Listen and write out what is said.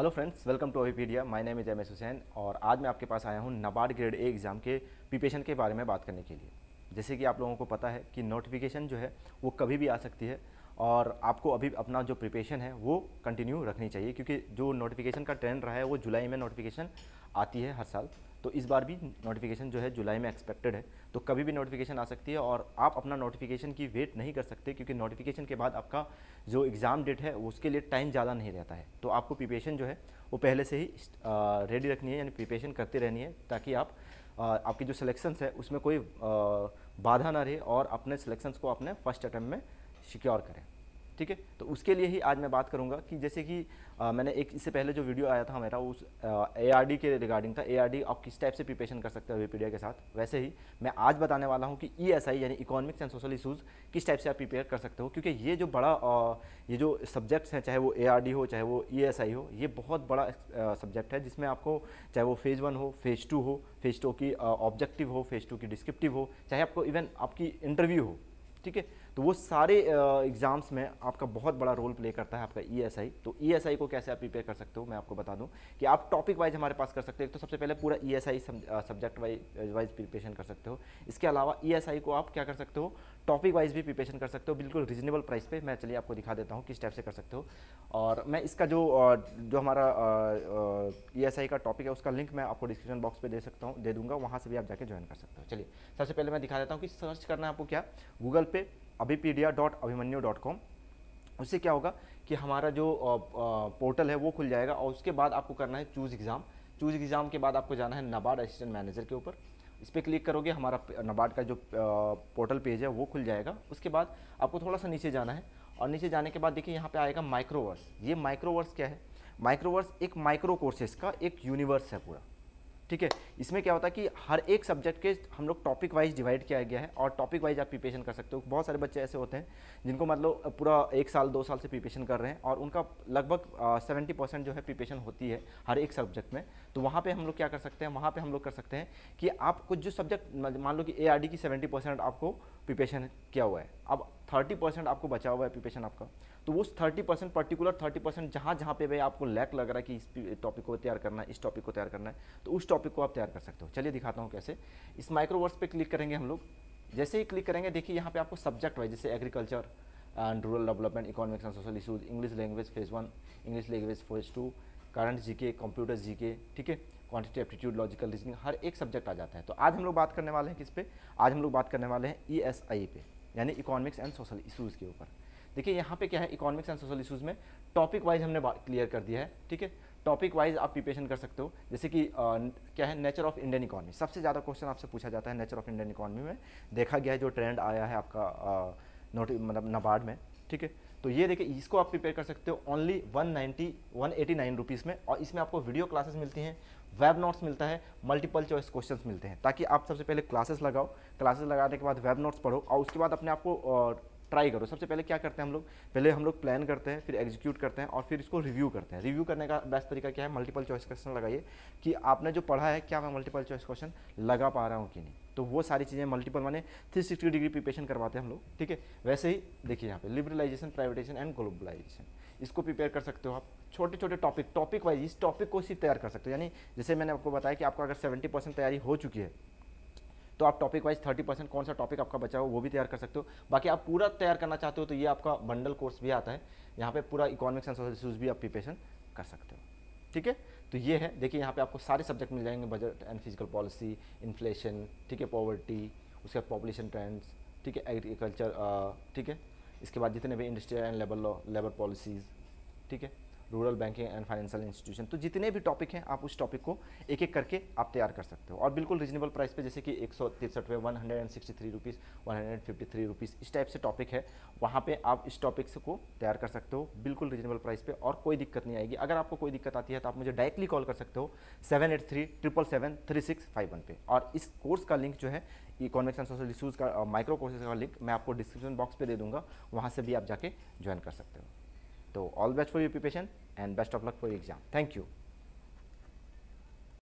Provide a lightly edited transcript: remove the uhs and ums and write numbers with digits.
Hello friends, welcome to Avipedia. My name is M S Hussain और आज मैं आपके पास आया हूँ नाबार्ड ग्रेड ए एग्ज़ाम के प्रिपरेशन के बारे में बात करने के लिए। जैसे कि आप लोगों को पता है कि नोटिफिकेशन जो है वो कभी भी आ सकती है और आपको अभी अपना जो प्रिपरेशन है वो कंटिन्यू रखनी चाहिए, क्योंकि जो नोटिफिकेशन का ट्रेंड रहा है वो जुलाई में नोटिफिकेशन आती है हर साल। तो इस बार भी नोटिफिकेशन जो है जुलाई में एक्सपेक्टेड है, तो कभी भी नोटिफिकेशन आ सकती है और आप अपना नोटिफिकेशन की वेट नहीं कर सकते, क्योंकि नोटिफिकेशन के बाद आपका जो एग्ज़ाम डेट है उसके लिए टाइम ज़्यादा नहीं रहता है। तो आपको प्रिपरेशन जो है वो पहले से ही रेडी रखनी है, यानी प्रिपरेशन करते रहनी है, ताकि आप आपकी जो सिलेक्शंस है उसमें कोई बाधा ना रहे और अपने सिलेक्शंस को अपने फर्स्ट अटैम्प्ट में सिक्योर करें। ठीक है, तो उसके लिए ही आज मैं बात करूंगा कि जैसे कि मैंने एक इससे पहले जो वीडियो आया था मेरा उस एआरडी के रिगार्डिंग था। एआरडी आप किस टाइप से प्रिपरेशन कर सकते हो विकिपीडिया के साथ, वैसे ही मैं आज बताने वाला हूं कि ईएसआई यानी इकोनॉमिक्स एंड सोशल इशूज़ किस टाइप से आप प्रिपेयर कर सकते हो, क्योंकि ये जो बड़ा ये जो सब्जेक्ट्स हैं, चाहे वो एआरडी हो चाहे वो ईएसआई हो, ये बहुत बड़ा सब्जेक्ट है जिसमें आपको चाहे वो फेज़ 1 हो, फेज़ 2 हो, फेज़ 2 की ऑब्जेक्टिव हो, फेज़ 2 की डिस्क्रिप्टिव हो, चाहे आपको इवन आपकी इंटरव्यू हो। ठीक है, तो वो सारे एग्ज़ाम्स में आपका बहुत बड़ा रोल प्ले करता है आपका ईएसआई। तो ईएसआई को कैसे आप प्रिपेयर कर सकते हो मैं आपको बता दूं कि आप टॉपिक वाइज हमारे पास कर सकते हो। तो सबसे पहले पूरा ईएसआई सब्जेक्ट वाइज प्रिपरेशन कर सकते हो। इसके अलावा ईएसआई को आप क्या कर सकते हो, टॉपिक वाइज भी प्रिपरेशन कर सकते हो, बिल्कुल रीजनेबल प्राइस पे। मैं चलिए आपको दिखा देता हूँ किस टाइप से कर सकते हो। और मैं इसका जो हमारा ईएसआई का टॉपिक है उसका लिंक मैं आपको डिस्क्रिप्शन बॉक्स पे दे दूंगा, वहाँ से भी आप जाके ज्वाइन कर सकते हो। चलिए सबसे पहले मैं दिखा देता हूँ कि सर्च करना है आपको क्या, गूगल पे abipedia.abhimanyu.com। उससे क्या होगा कि हमारा जो पोर्टल है वो खुल जाएगा और उसके बाद आपको करना है चूज़ एग्ज़ाम। चूज़ एग्ज़ाम के बाद आपको जाना है नाबार्ड असिस्टेंट मैनेजर के ऊपर। इस पर क्लिक करोगे, हमारा नाबार्ड का जो पोर्टल पेज है वो खुल जाएगा। उसके बाद आपको थोड़ा सा नीचे जाना है और नीचे जाने के बाद देखिए यहाँ पे आएगा माइक्रोवर्स। ये माइक्रोवर्स क्या है, माइक्रोवर्स एक माइक्रो कोर्सेज का एक यूनिवर्स है पूरा। ठीक है, इसमें क्या होता है कि हर एक सब्जेक्ट के हम लोग टॉपिक वाइज डिवाइड किया गया है और टॉपिक वाइज आप प्रिपरेशन कर सकते हो। बहुत सारे बच्चे ऐसे होते हैं जिनको मतलब पूरा 1 साल 2 साल से प्रिपरेशन कर रहे हैं और उनका लगभग 70% जो है प्रिपरेशन होती है हर एक सब्जेक्ट में। तो वहाँ पे हम लोग क्या कर सकते हैं, वहाँ पे हम लोग कर सकते हैं कि आप कुछ जो सब्जेक्ट मान लो कि एआरडी की 70% आपको प्रिपरेशन किया हुआ है, अब 30% आपको बचा हुआ है प्रिपरेशन आपका। तो उस 30% पर्टिकुलर 30% जहाँ जहाँ पे भाई आपको लैक लग रहा है कि इस टॉपिक को तैयार करना है, इस टॉपिक को तैयार करना है, तो उस टॉपिक को आप तैयार कर सकते हो। चलिए दिखाता हूँ कैसे। इस माइक्रोवर्स पे क्लिक करेंगे हम लोग। जैसे ही क्लिक करेंगे देखिए यहाँ पे आपको सब्जेक्ट वाइज, जैसे agriculture and rural development, economics and social issues, English language phase 1, English language phase 2, current GK, computer GK, ठीक है, क्वांटिटी एप्टीट्यूड, लॉजिकल रीजनिंग, हर एक सब्जेक्ट आ जाता है। तो आज हम लोग बात करने वाले हैं किस पे, आज हम लोग बात करने वाले हैं ईएसआई पे, यानी इकोनॉमिक्स एंड सोशल इशूज़ के ऊपर। देखिए यहाँ पे क्या है, इकोनॉमिक्स एंड सोशल इशूज़ में टॉपिक वाइज हमने क्लियर कर दिया है। ठीक है, टॉपिक वाइज आप प्रिपरेशन कर सकते हो। जैसे कि क्या है, नेचर ऑफ इंडियन इकोनॉमी, सबसे ज़्यादा क्वेश्चन आपसे पूछा जाता है नेचर ऑफ इंडियन इकोनॉमी में। देखा गया है जो ट्रेंड आया है आपका मतलब नाबार्ड में। ठीक है, तो ये देखिए इसको आप प्रिपेयर कर सकते हो ओनली 189 रुपीज़ में। और इसमें आपको वीडियो क्लासेस मिलती हैं, वेब नोट्स मिलता है, मल्टीपल चॉइस क्वेश्चंस मिलते हैं, ताकि आप सबसे पहले क्लासेस लगाओ, क्लासेस लगाने के बाद वेब नोट्स पढ़ो और उसके बाद अपने आप को ट्राई करो। सबसे पहले क्या करते हैं हम लोग, पहले हम लोग प्लान करते हैं, फिर एग्जीक्यूट करते हैं और फिर इसको रिव्यू करते हैं। रिव्यू करने का बेस्ट तरीका क्या है, मल्टीपल चॉइस क्वेश्चन लगाइए कि आपने जो पढ़ा है क्या मैं मल्टीपल चॉइस क्वेश्चन लगा पा रहा हूँ कि नहीं। तो वो सारी चीज़ें मल्टीपल माने 360 डिग्री प्रिपरेशन करवाते हैं हम लोग। ठीक है, वैसे ही देखिए यहाँ पे लिबरलाइजेशन, प्राइवेटाइजेशन एंड ग्लोबलाइजेशन, इसको प्रिपेयर कर सकते हो आप। छोटे छोटे टॉपिक वाइज इस टॉपिक को सिर्फ तैयार कर सकते हो। यानी जैसे मैंने आपको बताया कि आपका अगर 70% तैयारी हो चुकी है तो आप टॉपिक वाइज 30% कौन सा टॉपिक आपका बचा हो वो भी तैयार कर सकते हो। बाकी आप पूरा तैयार करना चाहते हो तो ये आपका बंडल कोर्स भी आता है, यहाँ पे पूरा इकोनॉमिक्स एंड सोशल इशूज़ भी आप प्रिपरेशन कर सकते हो। ठीक है, तो ये है, देखिए यहाँ पे आपको सारे सब्जेक्ट मिल जाएंगे, budget and physical policy, inflation, ठीक है, पॉवर्टी, उसके बाद पॉपुलेशन ट्रेंड्स, ठीक है, एग्रीकल्चर, ठीक है, इसके बाद जितने भी इंडस्ट्रियल एंड लेबर पॉलिसीज़, ठीक है, rural banking and financial institution, तो जितने भी टॉपिक हैं आप उस टॉपिक को एक एक करके आप तैयार कर सकते हो और बिल्कुल रीजनेबल प्राइस पे। जैसे कि 163 163 रुपीज़, 153 रुपीज़, इस टाइप से टॉपिक है, वहाँ पे आप इस टॉपिक्स को तैयार कर सकते हो बिल्कुल रीजनेबल प्राइस पे और कोई दिक्कत नहीं आएगी। अगर आपको कोई दिक्कत आती है तो आप मुझे डायरेक्टली कॉल कर सकते हो 7837773651 पे। और इस कोर्स का लिंक जो है इकोनॉमिक्स एंड सोशल इशूज़ का माइक्रो कोर्सेज का लिंक मैं आपको डिस्क्रिप्शन बॉक्स पे दे दूंगा, वहाँ से भी आप जाके ज्वाइन कर सकते हो। तो all best for your preparation and best of luck for your exam. Thank you.